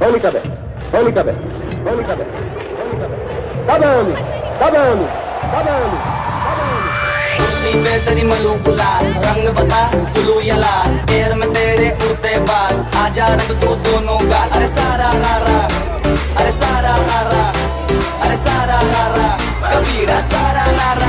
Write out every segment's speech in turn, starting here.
Holy Kabe, Holy Kabe, Holy Kabe, Holy Kabe. Tabani, tabani, tabani, tabani. कुर्ती पे तेरी मलू गुलाल, रंग बता ब्लू या लाल, पैर में तेरे उड़ते बाल, आजा रंग तू दोनों गाल। अरे सारा रारा, अरे सारा रारा, अरे सारा रारा, कबीरा सारा रारा।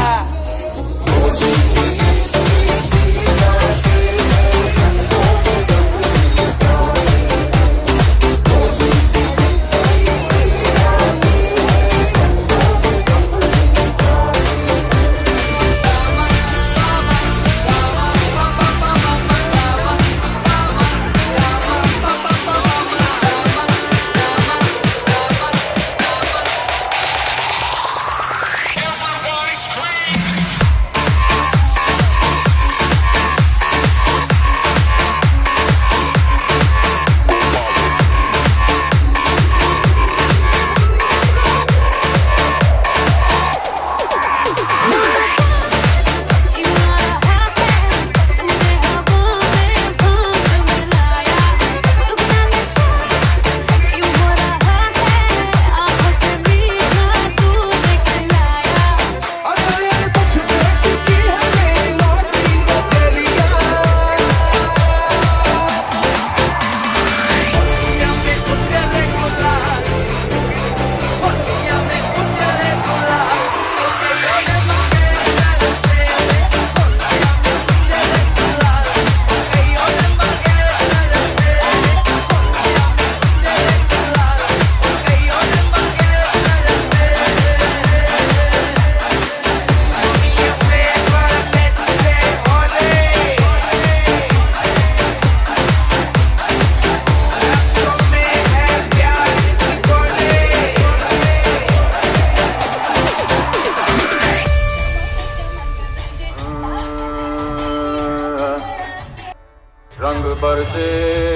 रंग बरसे,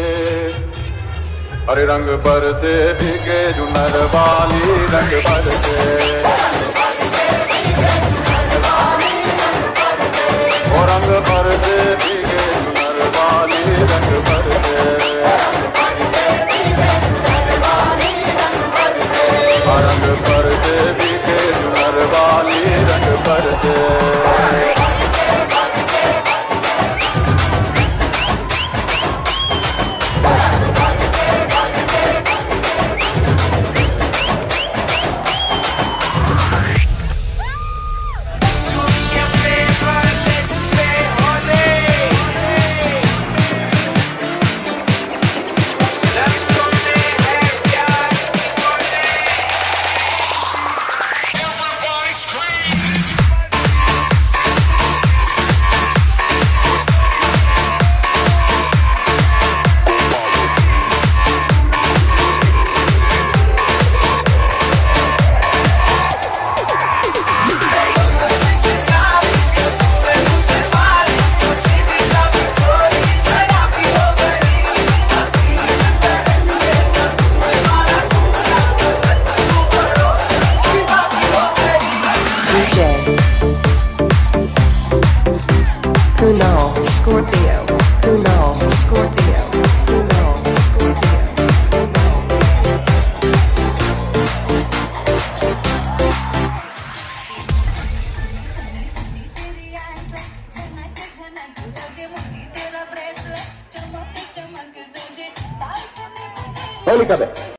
अरे रंग बरसे भीगे जुनर वाली, रंग बरसे, ओ रंग बरसे भीगे जुनर वाली, रंग बरसे, रंग बरसे भीगे जुनर वाली, रंग बरसे। Kunal Scorpio, Kunal Scorpio, Kunal Scorpio, Holy Kabe.